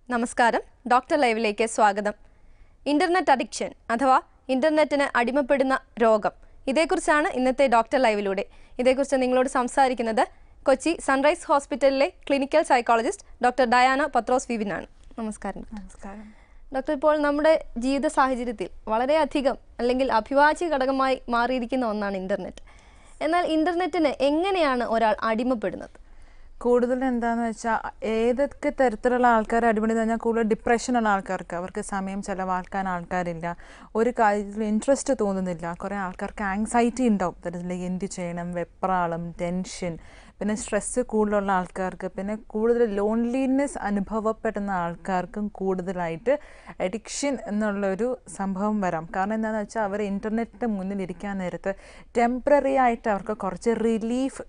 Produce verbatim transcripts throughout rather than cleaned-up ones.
നമസ്കാരം, ഡോക്ടർ ലൈവിലേക്ക് സ്വാഗതം. ഇന്റർനെറ്റ് അഡിക്ഷൻ അഥവാ ഇന്റർനെറ്റിന് അടിമപ്പെടുന്ന രോഗം, ഇതേക്കുറിച്ചാണ് ഇന്നത്തെ ഡോക്ടർ ലൈവിലൂടെ. ഇതേക്കുറിച്ച് നിങ്ങളോട് സംസാരിക്കുന്നത് കൊച്ചി സൺറൈസ് ഹോസ്പിറ്റലിലെ clinical psychologist doctor Diana Pathros വിപിനാണ്. നമസ്കാരം. നമസ്കാരം ഡോക്ടർ, ഇപ്പോൾ നമ്മുടെ ജീവിത സാഹചര്യത്തിൽ വളരെയധികം അല്ലെങ്കിൽ അഭിവാജ്യ ഘടകമായി മാറിയിരിക്കുന്ന ഒന്നാണ് ഇന്റർനെറ്റ്. എന്നാൽ ഇന്റർനെറ്റിന് എങ്ങനെയാണ് ഒരാൾ അടിമപ്പെടുന്നത്? കൂടുതൽ എന്താണെന്ന് വെച്ചാൽ ഏതൊക്കെ തരത്തിലുള്ള ആൾക്കാർ അടിപൊളി പറഞ്ഞാൽ കൂടുതൽ ഡിപ്രഷനുള്ള ആൾക്കാർക്ക് അവർക്ക് സമയം ചിലവാക്കാൻ ആൾക്കാരില്ല, ഒരു കാര്യത്തിൽ ഇൻട്രസ്റ്റ് തോന്നുന്നില്ല. കുറേ ആൾക്കാർക്ക് ആങ്സൈറ്റി ഉണ്ടാവും, തരത്തിലേക്ക് എന്ത് ചെയ്യണം, വെപ്രാളം, ടെൻഷൻ, പിന്നെ സ്ട്രെസ്സ് കൂടുതലുള്ള ആൾക്കാർക്ക്, പിന്നെ കൂടുതൽ ലോൺലിനെസ് അനുഭവപ്പെടുന്ന ആൾക്കാർക്കും കൂടുതലായിട്ട് അഡിക്ഷൻ എന്നുള്ളൊരു സംഭവം വരാം. കാരണം എന്താണെന്ന് വെച്ചാൽ അവർ ഇൻ്റർനെറ്റിൻ്റെ മുന്നിലിരിക്കാൻ നേരത്ത് ടെമ്പററി ആയിട്ട് അവർക്ക് കുറച്ച് റിലീഫ്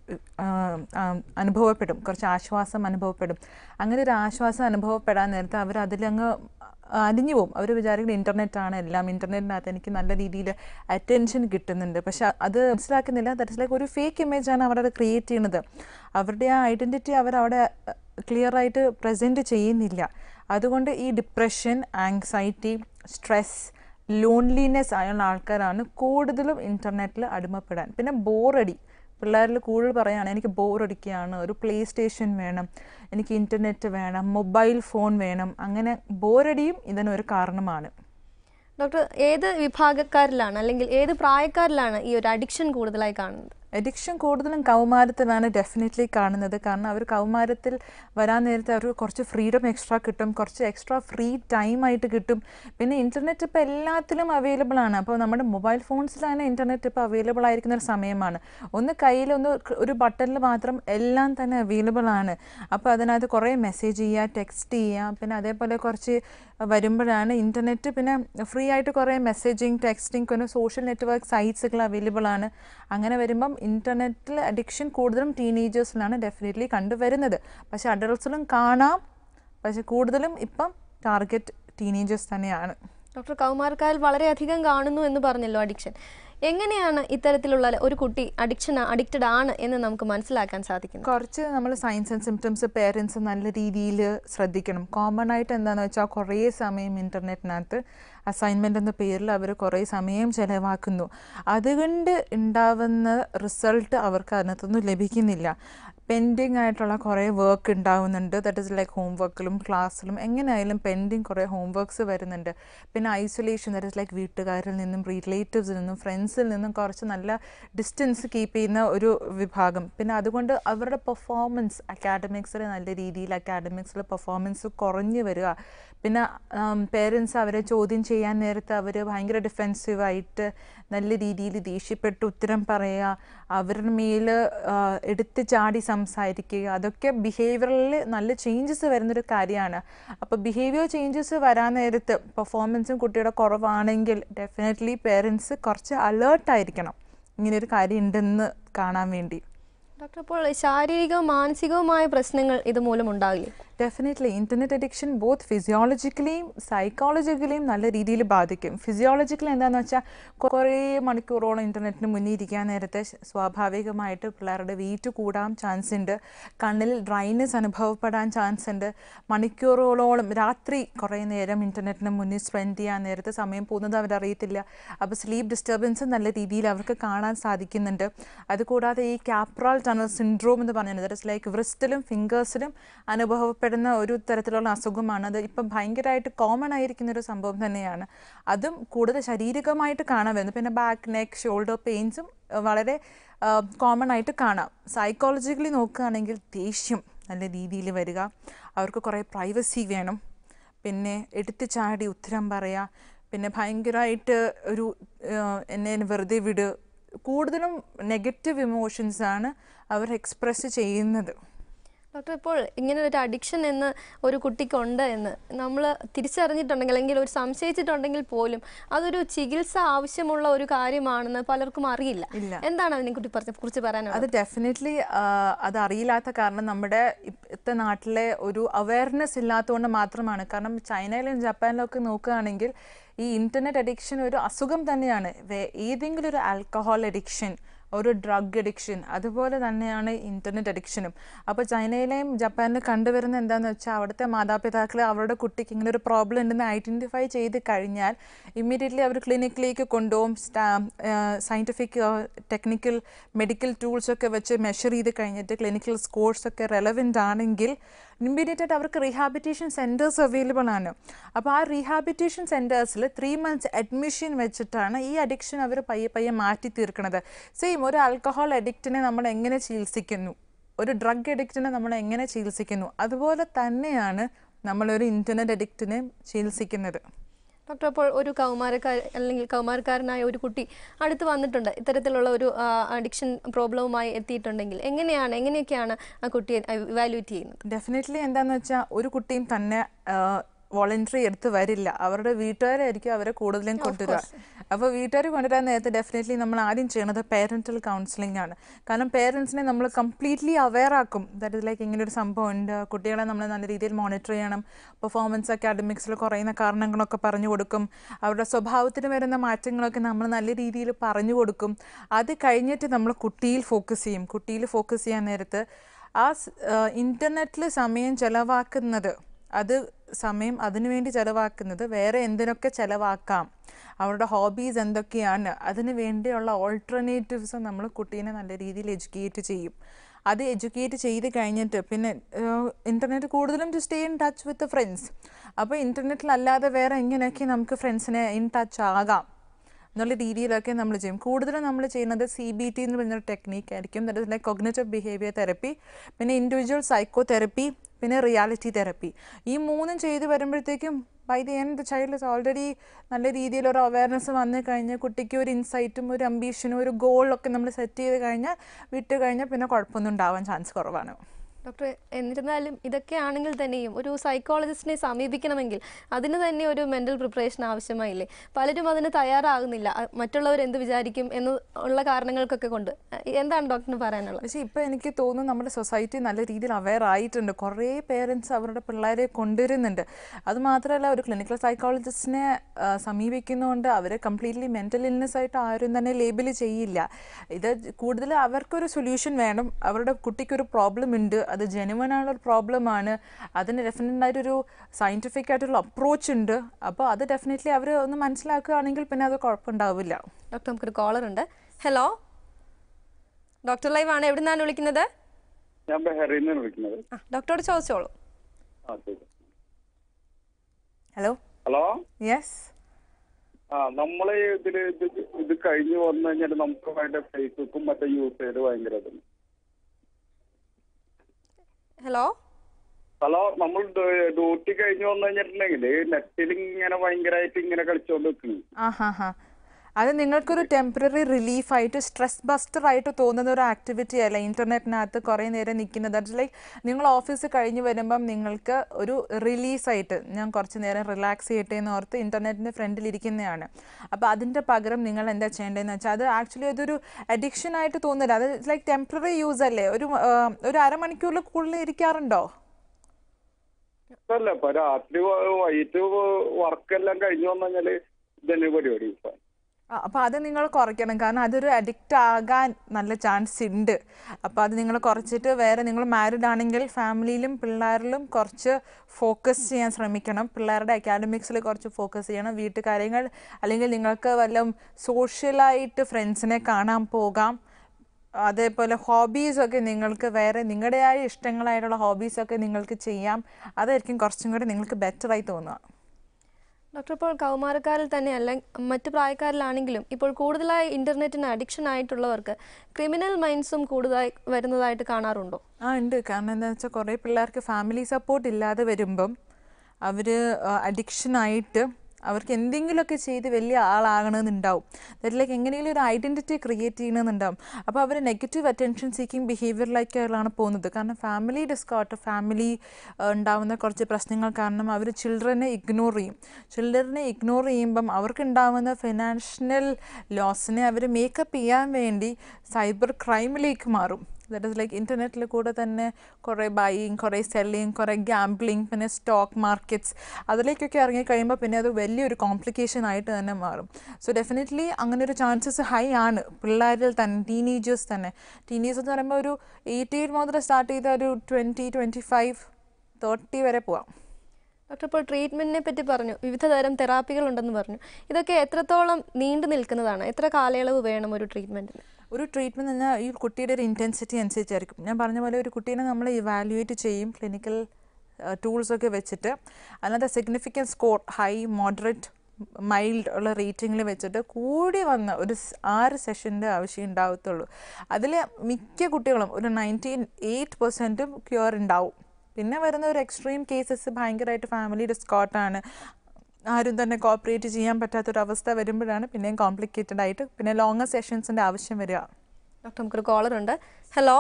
അനുഭവപ്പെടും, കുറച്ച് ആശ്വാസം അനുഭവപ്പെടും. അങ്ങനെ ഒരു ആശ്വാസം അനുഭവപ്പെടാൻ നേരത്ത് അവർ അതിലങ്ങ് അലിഞ്ഞു പോകും. അവർ വിചാരിക്കുന്നത് ഇൻ്റർനെറ്റാണ് എല്ലാം, ഇൻ്റർനെറ്റിനകത്ത് എനിക്ക് നല്ല രീതിയിൽ അറ്റൻഷൻ കിട്ടുന്നുണ്ട്. പക്ഷെ അത് മനസ്സിലാക്കുന്നില്ല. ദാറ്റ്സ് ഒരു ഫേക്ക് ഇമേജാണ് അവരത് ക്രിയേറ്റ് ചെയ്യുന്നത്. അവരുടെ ആ ഐഡൻറ്റിറ്റി അവരവിടെ ക്ലിയറായിട്ട് പ്രസൻറ്റ് ചെയ്യുന്നില്ല. അതുകൊണ്ട് ഈ ഡിപ്രഷൻ, ആങ്സൈറ്റി, സ്ട്രെസ്, ലോൺലിനെസ് ആയുള്ള ആൾക്കാരാണ് കൂടുതലും ഇൻ്റർനെറ്റിൽ അടിമപ്പെടാൻ. പിന്നെ ബോറടി, പിള്ളേരിൽ കൂടുതൽ പറയുകയാണ് എനിക്ക് ബോറടിക്കുകയാണ്, ഒരു പ്ലേ സ്റ്റേഷൻ വേണം, എനിക്ക് ഇൻ്റർനെറ്റ് വേണം, മൊബൈൽ ഫോൺ വേണം. അങ്ങനെ ബോറടിയും ഇതിനൊരു കാരണമാണ്. ഡോക്ടർ, ഏത് വിഭാഗക്കാരിലാണ് അല്ലെങ്കിൽ ഏത് പ്രായക്കാരിലാണ് ഈ ഒരു അഡിക്ഷൻ കൂടുതലായി കാണുന്നത്? അഡിക്ഷൻ കൂടുതലും കൗമാരത്തിലാണ് ഡെഫിനറ്റ്ലി കാണുന്നത്. കാരണം അവർ കൗമാരത്തിൽ വരാൻ നേരത്തെ അവർക്ക് കുറച്ച് ഫ്രീഡം എക്സ്ട്രാ കിട്ടും, കുറച്ച് എക്സ്ട്രാ ഫ്രീ ടൈം ആയിട്ട് കിട്ടും. പിന്നെ ഇൻ്റർനെറ്റ് ഇപ്പോൾ എല്ലാത്തിലും അവൈലബിൾ ആണ്. അപ്പോൾ നമ്മുടെ മൊബൈൽ ഫോൺസിലാണ് ഇൻ്റർനെറ്റ് ഇപ്പോൾ അവൈലബിൾ ആയിരിക്കുന്ന ഒരു സമയമാണ്. ഒന്ന് കയ്യിലൊന്ന് ഒരു ബട്ടണിൽ മാത്രം എല്ലാം തന്നെ അവൈലബിൾ ആണ്. അപ്പോൾ അതിനകത്ത് കുറേ മെസ്സേജ് ചെയ്യുക, ടെക്സ്റ്റ് ചെയ്യുക, പിന്നെ അതേപോലെ കുറച്ച് വരുമ്പോഴാണ് ഇൻ്റർനെറ്റ് പിന്നെ ഫ്രീ ആയിട്ട് കുറേ മെസ്സേജിങ്, ടെക്സ്റ്റിംഗ്, പിന്നെ സോഷ്യൽ നെറ്റ്വർക്ക് സൈറ്റ്സുകൾ അവൈലബിൾ ആണ്. അങ്ങനെ വരുമ്പം ഇൻ്റർനെറ്റിൽ അഡിക്ഷൻ കൂടുതലും ടീനേജേഴ്സിലാണ് ഡെഫിനറ്റ്ലി കണ്ടുവരുന്നത്. പക്ഷേ അഡൾട്ട്സിലും കാണാം, പക്ഷെ കൂടുതലും ഇപ്പം ടാർഗറ്റ് ടീനേജേഴ്സ് തന്നെയാണ്. ഡോക്ടർ, കൗമാരക്കാരിൽ വളരെയധികം കാണുന്നു എന്ന് പറഞ്ഞല്ലോ അഡിക്ഷൻ. എങ്ങനെയാണ് ഇത്തരത്തിലുള്ള ഒരു കുട്ടി അഡിക്ഷൻ അഡിക്റ്റഡ് ആണ് എന്ന് നമുക്ക് മനസ്സിലാക്കാൻ സാധിക്കും? കുറച്ച് നമ്മൾ സൈൻസ് ആൻഡ് സിംറ്റംസ് പേരൻസ് നല്ല രീതിയിൽ ശ്രദ്ധിക്കണം. കോമൺ ആയിട്ട് എന്താണെന്ന് വെച്ചാൽ കുറേ സമയം ഇൻ്റർനെറ്റിനകത്ത് അസൈൻമെൻ്റ് എന്ന പേരിൽ അവർ കുറേ സമയം ചിലവാക്കുന്നു. അതുകൊണ്ട് ഉണ്ടാവുന്ന റിസൾട്ട് അവർക്ക് അതിനകത്തൊന്നും ലഭിക്കുന്നില്ല. പെൻഡിങ് ആയിട്ടുള്ള കുറേ വർക്ക് ഉണ്ടാവുന്നുണ്ട്. ദാറ്റ് ഈസ് ലൈക്ക് ഹോം വർക്കിലും ക്ലാസ്സിലും എങ്ങനെയായാലും പെൻഡിങ് കുറേ ഹോം വർക്ക്സ് വരുന്നുണ്ട്. പിന്നെ ഐസൊലേഷൻ, ദാറ്റ് ഈസ് ലൈക്ക് വീട്ടുകാരിൽ നിന്നും റിലേറ്റീവ്സിൽ നിന്നും ഫ്രണ്ട്സിൽ നിന്നും കുറച്ച് നല്ല ഡിസ്റ്റൻസ് കീപ്പ് ചെയ്യുന്ന ഒരു വിഭാഗം. പിന്നെ അതുകൊണ്ട് അവരുടെ പെർഫോമൻസ് അക്കാഡമിക്സിൽ നല്ല രീതിയിൽ അക്കാഡമിക്സിൽ പെർഫോമൻസ് കുറഞ്ഞു വരിക. പിന്നെ പേരൻസ് അവരെ ചോദ്യം ചെയ്യാൻ നേരത്ത് അവർ ഭയങ്കര ഡിഫെൻസീവായിട്ട് നല്ല രീതിയിൽ ദേഷ്യപ്പെട്ട് ഉത്തരം പറയുക, അവരുടെ മേൽ എടുത്ത് ചാടി സംസാരിക്കുക, അതൊക്കെ ബിഹേവിയറിൽ നല്ല ചേഞ്ചസ് വരുന്നൊരു കാര്യമാണ്. അപ്പോൾ ബിഹേവിയർ ചേഞ്ചസ് വരാൻ നേരത്ത് പെർഫോമൻസും കുട്ടിയുടെ കുറവാണെങ്കിൽ ഡെഫിനറ്റ്ലി പേരൻസ് കുറച്ച് അലേർട്ടായിരിക്കണം ഇങ്ങനെയൊരു കാര്യം ഉണ്ടെന്ന് കാണാൻ വേണ്ടി. ഡോക്ടർ, അപ്പോൾ ശാരീരികവും മാനസികവുമായ പ്രശ്നങ്ങൾ ഇതുമൂലം ഉണ്ടാകില്ലേ? ഡെഫിനറ്റ്ലി ഇൻ്റർനെറ്റ് അഡിക്ഷൻ ബോത്ത് ഫിസിയോളജിക്കലിയും സൈക്കോളജിക്കലിയും നല്ല രീതിയിൽ ബാധിക്കും. ഫിസിയോളജിക്കലി എന്താണെന്ന് വെച്ചാൽ കുറേ മണിക്കൂറോളം ഇൻ്റർനെറ്റിന് മുന്നിൽ ഇരിക്കാൻ നേരത്തെ സ്വാഭാവികമായിട്ട് പിള്ളേരുടെ വെയിറ്റ് കൂടാൻ ചാൻസ് ഉണ്ട്, കണ്ണിൽ ഡ്രൈനെസ് അനുഭവപ്പെടാൻ ചാൻസ് ഉണ്ട്. മണിക്കൂറുകളോളം രാത്രി കുറേ നേരം ഇൻ്റർനെറ്റിന് മുന്നിൽ സ്പെൻഡ് ചെയ്യാൻ നേരത്തെ സമയം പോകുന്നത് അവരറിയത്തില്ല. അപ്പോൾ സ്ലീപ്പ് ഡിസ്റ്റർബൻസ് നല്ല രീതിയിൽ അവർക്ക് കാണാൻ സാധിക്കുന്നുണ്ട്. അതുകൂടാതെ ഈ ക്യാപ്രൽ ടണൽ സിൻഡ്രോം എന്ന് പറയുന്നത് ദാറ്റ് ഈസ് ലൈക്ക് വ്രിസ്റ്റിലും ഫിംഗേഴ്സിലും അനുഭവപ്പെടുന്ന ഒരു തരത്തിലുള്ള അസുഖമാണ്. അത് ഇപ്പം ഭയങ്കരമായിട്ട് കോമൺ ആയിരിക്കുന്നൊരു സംഭവം തന്നെയാണ്. അതും കൂടുതൽ ശാരീരികമായിട്ട് കാണാൻ വരുന്നു. പിന്നെ ബാക്ക്, നെക്ക്, ഷോൾഡർ പെയിൻസും വളരെ കോമൺ ആയിട്ട് കാണാം. സൈക്കോളജിക്കലി നോക്കുകയാണെങ്കിൽ ദേഷ്യം നല്ല രീതിയിൽ വരിക, അവർക്ക് കുറേ പ്രൈവസി വേണം, പിന്നെ എടുത്തു ചാടി ഉത്തരം പറയുക, പിന്നെ ഭയങ്കരമായിട്ട് ഒരു എന്നെ വെറുതെ വിട്, കൂടുതലും നെഗറ്റീവ് ഇമോഷൻസാണ് അവർ എക്സ്പ്രസ് ചെയ്യുന്നത്. ഡോക്ടർ, ഇപ്പോൾ ഇങ്ങനെ ഒരു അഡിക്ഷൻ എന്ന് ഒരു കുട്ടിക്കുണ്ട് എന്ന് നമ്മൾ തിരിച്ചറിഞ്ഞിട്ടുണ്ടെങ്കിൽ അല്ലെങ്കിൽ ഒരു സംശയിച്ചിട്ടുണ്ടെങ്കിൽ പോലും അതൊരു ചികിത്സ ആവശ്യമുള്ള ഒരു കാര്യമാണെന്ന് പലർക്കും അറിയില്ല. എന്താണ് അതിനെ കുറിച്ച് പറയാനുള്ളത്? അത് ഡെഫിനറ്റ്ലി അത് അറിയില്ലാത്ത കാരണം നമ്മുടെ ഇപ്പോഴത്തെ നാട്ടിലെ ഒരു അവയർനെസ് ഇല്ലാത്തതുകൊണ്ട് മാത്രമാണ്. കാരണം ചൈനയിലും ജപ്പാനിലും ഒക്കെ നോക്കുകയാണെങ്കിൽ ഈ ഇൻ്റർനെറ്റ് അഡിക്ഷൻ ഒരു അസുഖം തന്നെയാണ്. ഏതെങ്കിലും ഒരു ആൽക്കഹോൾ അഡിക്ഷൻ, ഒരു ഡ്രഗ് അഡിക്ഷൻ, അതുപോലെ തന്നെയാണ് ഇൻ്റർനെറ്റ് അഡിക്ഷനും. അപ്പോൾ ചൈനയിലെയും ജപ്പാനിലും കണ്ടുവരുന്ന എന്താണെന്ന് വെച്ചാൽ അവിടുത്തെ മാതാപിതാക്കൾ അവരുടെ കുട്ടിക്ക് ഇങ്ങനെ ഒരു പ്രോബ്ലം ഉണ്ടെന്ന് ഐഡൻറ്റിഫൈ ചെയ്ത് കഴിഞ്ഞാൽ ഇമ്മീഡിയറ്റ്ലി അവർ ക്ലിനിക്കിലേക്ക് കൊണ്ടുപോകും. സയൻറ്റിഫിക് ടെക്നിക്കൽ മെഡിക്കൽ ടൂൾസൊക്കെ വെച്ച് മെഷർ ചെയ്ത് കഴിഞ്ഞിട്ട് ക്ലിനിക്കൽ സ്കോർസൊക്കെ റെലവൻ്റ് ആണെങ്കിൽ ഇമ്മീഡിയറ്റ് ആയിട്ട് അവർക്ക് റീഹാബിറ്റേഷൻ സെൻറ്റേഴ്സ് അവൈലബിൾ ആണ്. അപ്പോൾ ആ റീഹാബിറ്റേഷൻ സെൻറ്റേഴ്സിൽ ത്രീ മന്ത്സ് അഡ്മിഷൻ വെച്ചിട്ടാണ് ഈ അഡിക്ഷൻ അവർ പയ്യെ പയ്യെ മാറ്റി തീർക്കുന്നത്. സെയിം ഒരു ആൽക്കഹോൾ അഡിക്റ്റിനെ നമ്മൾ എങ്ങനെ ചികിത്സിക്കുന്നു, ഒരു ഡ്രഗ് അഡിക്റ്റിനെ നമ്മൾ എങ്ങനെ ചികിത്സിക്കുന്നു, അതുപോലെ തന്നെയാണ് നമ്മളൊരു ഇൻ്റർനെറ്റ് അഡിക്റ്റിനെ ചികിത്സിക്കുന്നത്. ഡോക്ടർ, അപ്പോൾ ഒരു കൗമാരക്കാർ അല്ലെങ്കിൽ കൗമാരക്കാരനായ ഒരു കുട്ടി അടുത്ത് വന്നിട്ടുണ്ട്, ഇത്തരത്തിലുള്ള ഒരു അഡിക്ഷൻ പ്രോബ്ലവുമായി എത്തിയിട്ടുണ്ടെങ്കിൽ എങ്ങനെയാണ് എങ്ങനെയൊക്കെയാണ് ആ കുട്ടിയെ ഇവാലുവേറ്റ് ചെയ്യുന്നത്? ഡെഫിനറ്റ്ലി എന്താണെന്ന് വെച്ചാൽ ഒരു കുട്ടിയും തന്നെ വോളണ്ടറി എടുത്ത് വരില്ല. അവരുടെ വീട്ടുകാരായിരിക്കും അവരെ കൂടുതലും കൊണ്ടുവരിക. അപ്പോൾ വീട്ടുകാർ കൊണ്ടുവരാൻ നേരത്തെ ഡെഫിനറ്റ്ലി നമ്മൾ ആദ്യം ചെയ്യുന്നത് പേരൻറ്റൽ കൗൺസിലിംഗ് ആണ്. കാരണം പേരൻസിനെ നമ്മൾ കംപ്ലീറ്റ്ലി അവെയർ ആക്കും. ദാറ്റ് ഇസ് ലൈക്ക് ഇങ്ങനൊരു സംഭവം ഉണ്ട്, കുട്ടികളെ നമ്മൾ നല്ല രീതിയിൽ മോണിറ്റർ ചെയ്യണം, പെർഫോമൻസ് അക്കാഡമിക്സിൽ കുറയുന്ന കാരണങ്ങളൊക്കെ പറഞ്ഞു കൊടുക്കും, അവരുടെ സ്വഭാവത്തിന് വരുന്ന മാറ്റങ്ങളൊക്കെ നമ്മൾ നല്ല രീതിയിൽ പറഞ്ഞു കൊടുക്കും. അത് കഴിഞ്ഞിട്ട് നമ്മൾ കുട്ടിയിൽ ഫോക്കസ് ചെയ്യും. കുട്ടിയിൽ ഫോക്കസ് ചെയ്യാൻ നേരത്ത് ആ ഇൻ്റർനെറ്റിൽ സമയം ചിലവാക്കുന്നത്, അത് സമയം അതിനുവേണ്ടി ചിലവാക്കുന്നത് വേറെ എന്തിനൊക്കെ ചിലവാക്കാം, അവരുടെ ഹോബീസ് എന്തൊക്കെയാണ്, അതിന് വേണ്ടിയുള്ള ഓൾട്ടർനേറ്റീവ്സ് നമ്മൾ കുട്ടീനെ നല്ല രീതിയിൽ എഡ്യൂക്കേറ്റ് ചെയ്യും. അത് എഡ്യൂക്കേറ്റ് ചെയ്ത് കഴിഞ്ഞിട്ട് പിന്നെ ഇൻ്റർനെറ്റ് കൂടുതലും to stay in touch with friends. അപ്പോൾ ഇൻ്റർനെറ്റിലല്ലാതെ വേറെ എങ്ങനെയൊക്കെ നമുക്ക് ഫ്രണ്ട്സിനെ ഇൻ ടച്ച് ആകാം എന്നുള്ള രീതിയിലൊക്കെ നമ്മൾ ചെയ്യും. കൂടുതലും നമ്മൾ ചെയ്യുന്നത് സി ബി ടി എന്ന് പറഞ്ഞൊരു ടെക്നീക്ക് ആയിരിക്കും. That is like cognitive behaviour therapy, പിന്നെ ഇൻഡിവിജ്വൽ സൈക്കോ തെറപ്പി, പിന്നെ റിയാലിറ്റി തെറപ്പി. ഈ മൂന്നും ചെയ്ത് വരുമ്പോഴത്തേക്കും by the end the child is already നല്ല രീതിയിലൊരു അവയർനെസ് വന്നു കഴിഞ്ഞാൽ കുട്ടിക്ക് ഒരു ഇൻസൈറ്റും ഒരു അംബീഷനും ഒരു ഗോളൊക്കെ നമ്മൾ സെറ്റ് ചെയ്ത് കഴിഞ്ഞാൽ വിട്ട് കഴിഞ്ഞാൽ പിന്നെ കുഴപ്പമൊന്നും ഉണ്ടാവാൻ ചാൻസ് കുറവാണ്. ഡോക്ടർ, എന്നിരുന്നാലും ഇതൊക്കെ ആണെങ്കിൽ തന്നെയും ഒരു സൈക്കോളജിസ്റ്റിനെ സമീപിക്കണമെങ്കിൽ അതിന് തന്നെ ഒരു മെൻ്റൽ പ്രിപ്പറേഷൻ ആവശ്യമായില്ലേ? പലരും അതിന് തയ്യാറാകുന്നില്ല, മറ്റുള്ളവർ എന്ത് വിചാരിക്കും എന്ന് ഉള്ള കാരണങ്ങൾക്കൊക്കെ കൊണ്ട്. എന്താണ് ഡോക്ടറിന് പറയാനുള്ളത്? പക്ഷേ ഇപ്പോൾ എനിക്ക് തോന്നുന്നു നമ്മുടെ സൊസൈറ്റി നല്ല രീതിയിൽ അവെയർ ആയിട്ടുണ്ട്. കുറേ പേരൻസ് അവരുടെ പിള്ളേരെ കൊണ്ടുവരുന്നുണ്ട്. അതുമാത്രമല്ല ഒരു ക്ലിനിക്കൽ സൈക്കോളജിസ്റ്റിനെ സമീപിക്കുന്നതുകൊണ്ട് അവരെ കംപ്ലീറ്റ്ലി മെൻ്റൽ ഇൽനെസ് ആയിട്ട് ആരും തന്നെ ലേബിൾ ചെയ്യില്ല. ഇത് കൂടുതൽ അവർക്കൊരു സൊല്യൂഷൻ വേണം. അവരുടെ കുട്ടിക്കൊരു പ്രോബ്ലം ഉണ്ട്, അത് ജെനുവൻ ആയിട്ടുള്ള പ്രോബ്ലമാണ്, അതിന് ഡെഫിനറ്റ് ആയിട്ടൊരു സയൻറ്റിഫിക് ആയിട്ടുള്ള അപ്രോച്ച് ഉണ്ട്. അപ്പോൾ അത് ഡെഫിനറ്റ്ലി അവർ ഒന്ന് മനസ്സിലാക്കുകയാണെങ്കിൽ പിന്നെ അത് കുഴപ്പമുണ്ടാവില്ല. ഡോക്ടർ, നമുക്കൊരു കോളർ ഉണ്ട്. ഹലോ, ഡോക്ടർ ലൈവ് ആണ്. എവിടെ നിന്നാണ് വിളിക്കുന്നത്? ഞാൻ ബഹ്റൈനിൽ നിന്നാണ് വിളിക്കുന്നത്. ഡോക്ടറോട് ചോദിച്ചോളൂ. Hello hello yes. ആ നമ്മള് ഇതില് ഇത് ഇത് കഴിഞ്ഞ് വന്നു കഴിഞ്ഞാൽ നമുക്ക് ഭയങ്കര ഫേസ്ബുക്കും മറ്റേ യൂസ് ചെയ്ത് ഭയങ്കര ഇതാണ്. ഹലോ ഹലോ നമ്മൾ ഡ്യൂട്ടി കഴിഞ്ഞ് വന്നു കഴിഞ്ഞിട്ടുണ്ടെങ്കിൽ നെറ്റിൽ ഇങ്ങനെ ഭയങ്കരമായിട്ട് ഇങ്ങനെ കളിച്ചോണ്ട് നിൽക്കുന്നു. ആ ഹാ ഹാ അത് നിങ്ങൾക്കൊരു ടെമ്പററി റിലീഫായിട്ട് സ്ട്രെസ് ബസ്റ്റർ ആയിട്ട് തോന്നുന്ന ഒരു ആക്ടിവിറ്റി അല്ല ഇൻ്റർനെറ്റിനകത്ത് കുറേ നേരം നിൽക്കുന്നത്. ദാറ്റ്സ് ലൈക്ക് നിങ്ങൾ ഓഫീസ് കഴിഞ്ഞ് വരുമ്പം നിങ്ങൾക്ക് ഒരു റിലീസായിട്ട് ഞാൻ കുറച്ച് നേരം റിലാക്സ് ചെയ്യട്ടെ എന്ന് ഓർത്ത് ഇൻ്റർനെറ്റിൻ്റെ ഫ്രണ്ടിലിരിക്കുന്നതാണ്. അപ്പോൾ അതിൻ്റെ പകരം നിങ്ങൾ എന്താ ചെയ്യേണ്ടതെന്ന് വെച്ചാൽ അത് ആക്ച്വലി അതൊരു അഡിക്ഷനായിട്ട് തോന്നില്ല. അത് ലൈക്ക് ടെമ്പററി യൂസ് അല്ലേ. ഒരു ഒരു അരമണിക്കൂറിൽ കൂടുതൽ ഇരിക്കാറുണ്ടോ? അല്ല, ഇപ്പൊ രാത്രി വൈകിട്ട് വർക്കെല്ലാം കഴിഞ്ഞ് വന്നു കഴിഞ്ഞാൽ ഇതന്നെ പരിപാടി. അപ്പോൾ അത് നിങ്ങൾ കുറയ്ക്കണം. കാരണം അതൊരു അഡിക്റ്റ് ആകാൻ നല്ല ചാൻസ് ഉണ്ട്. അപ്പോൾ അത് നിങ്ങൾ കുറച്ചിട്ട് വേറെ നിങ്ങൾ മാരിഡ് ആണെങ്കിൽ ഫാമിലിയിലും പിള്ളേരിലും കുറച്ച് ഫോക്കസ് ചെയ്യാൻ ശ്രമിക്കണം. പിള്ളേരുടെ അക്കാഡമിക്സിൽ കുറച്ച് ഫോക്കസ് ചെയ്യണം. വീട്ടുകാര്യങ്ങൾ അല്ലെങ്കിൽ നിങ്ങൾക്ക് വല്ല സോഷ്യലായിട്ട് ഫ്രണ്ട്സിനെ കാണാൻ പോകാം. അതേപോലെ ഹോബീസൊക്കെ നിങ്ങൾക്ക് വേറെ നിങ്ങളുടേതായ ഇഷ്ടങ്ങളായിട്ടുള്ള ഹോബീസൊക്കെ നിങ്ങൾക്ക് ചെയ്യാം. അതായിരിക്കും കുറച്ചും കൂടി നിങ്ങൾക്ക് ബെറ്ററായി തോന്നുക. ഡോക്ടർ, ഇപ്പോൾ കൗമാരക്കാരിൽ തന്നെ അല്ല മറ്റു പ്രായക്കാരിലാണെങ്കിലും ഇപ്പോൾ കൂടുതലായി ഇൻ്റർനെറ്റിന് അഡിക്ഷൻ ആയിട്ടുള്ളവർക്ക് ക്രിമിനൽ മൈൻഡ്സും കൂടുതലായി വരുന്നതായിട്ട് കാണാറുണ്ടോ? ആ ഉണ്ട്. കാരണം എന്താണെന്ന് വെച്ചാൽ കുറേ പിള്ളേർക്ക് ഫാമിലി സപ്പോർട്ട് ഇല്ലാതെ വരുമ്പം അവർ അഡിക്ഷനായിട്ട് അവർക്ക് എന്തെങ്കിലുമൊക്കെ ചെയ്ത് വലിയ ആളാകണമെന്നുണ്ടാവും. അതിലേക്ക് എങ്ങനെയെങ്കിലും ഒരു ഐഡൻറ്റിറ്റി ക്രിയേറ്റ് ചെയ്യണമെന്നുണ്ടാവും. അപ്പോൾ അവർ നെഗറ്റീവ് അറ്റൻഷൻ സീക്കിങ് ബിഹേവിയറിലേക്കാണ് പോകുന്നത്. കാരണം ഫാമിലി ഡിസ്കോർട്ട്, ഫാമിലി ഉണ്ടാകുന്ന കുറച്ച് പ്രശ്നങ്ങൾ കാരണം അവർ ചിൽഡ്രനെ ഇഗ്നോർ ചെയ്യും. ചിൽഡ്രനെ ഇഗ്നോർ ചെയ്യുമ്പം അവർക്കുണ്ടാകുന്ന ഫിനാൻഷ്യൽ ലോസിനെ അവർ മേക്കപ്പ് ചെയ്യാൻ വേണ്ടി സൈബർ ക്രൈമിലേക്ക് മാറും. ദാറ്റ് ഇസ് ലൈക്ക് ഇൻ്റർനെറ്റിൽ കൂടെ തന്നെ കുറേ ബൈയിങ്, കുറേ സെല്ലിങ്, കുറേ ഗാംബ്ലിങ്, പിന്നെ സ്റ്റോക്ക് മാർക്കറ്റ്സ് അതിലേക്കൊക്കെ ഇറങ്ങി കഴിയുമ്പോൾ പിന്നെ അത് വലിയൊരു കോംപ്ലിക്കേഷൻ ആയിട്ട് തന്നെ മാറും. സോ ഡെഫിനറ്റ്ലി അങ്ങനെ ഒരു ചാൻസസ് ഹൈ ആണ് പിള്ളേരിൽ തന്നെ, ടീനേജേഴ്സ് തന്നെ. ടീനേജേഴ്സ് എന്ന് പറയുമ്പോൾ ഒരു എയ്റ്റീൻ മുതൽ സ്റ്റാർട്ട് ചെയ്ത ഒരു ട്വൻറ്റി ട്വൻറ്റി ഫൈവ് തേർട്ടി വരെ പോവാം. ഡോക്ടർ, ഇപ്പോൾ ട്രീറ്റ്മെൻറ്റിനെ പറ്റി പറഞ്ഞു, വിവിധ തരം തെറാപ്പികൾ ഉണ്ടെന്ന് പറഞ്ഞു. ഇതൊക്കെ എത്രത്തോളം നീണ്ടു നിൽക്കുന്നതാണ്? എത്ര കാലയളവ് വേണം ഒരു ട്രീറ്റ്മെൻറ്റിന്? ഒരു ട്രീറ്റ്മെൻറ്റ് എന്ന് പറഞ്ഞാൽ ഈ കുട്ടിയുടെ ഒരു ഇൻറ്റൻസിറ്റി അനുസരിച്ചായിരിക്കും. ഞാൻ പറഞ്ഞ പോലെ ഒരു കുട്ടീനെ നമ്മൾ ഇവാലുവേറ്റ് ചെയ്യും ക്ലിനിക്കൽ ടൂൾസൊക്കെ വെച്ചിട്ട്. അതിനകത്ത് significant score high, moderate, mild ഉള്ള റേറ്റിങ്ങിൽ വെച്ചിട്ട് കൂടി വന്ന ഒരു ആറ് സെഷൻ്റെ ആവശ്യം ഉണ്ടാകത്തുള്ളൂ. അതിൽ മിക്ക കുട്ടികളും ഒരു നയൻറ്റി എയ്റ്റ് പെർസെൻറ്റും ക്യൂർ ഉണ്ടാവും. പിന്നെ വരുന്ന ഒരു എക്സ്ട്രീം കേസസ് ഭയങ്കരമായിട്ട് ഫാമിലി ഡിസ്കോട്ടാണ്, ആരും തന്നെ കോപ്പറേറ്റ് ചെയ്യാൻ പറ്റാത്തൊരവസ്ഥ വരുമ്പോഴാണ് പിന്നെയും കോംപ്ലിക്കേറ്റഡ് ആയിട്ട് പിന്നെ ലോങ്ങർ സെഷൻസിൻ്റെ ആവശ്യം വരിക. ഡോക്ടർ, നമുക്കൊരു കോളർ ഉണ്ട്. ഹലോ,